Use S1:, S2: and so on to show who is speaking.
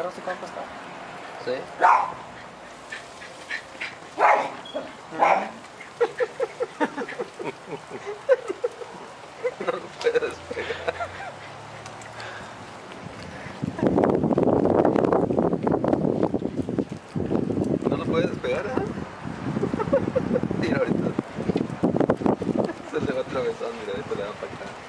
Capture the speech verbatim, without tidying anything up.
S1: perro sí con pescado.
S2: ¿Sí? No lo puedes despegar. No lo puedes despegar, ¿eh? Mira ahorita. Se le va atravesando, mira, ahorita le va para acá.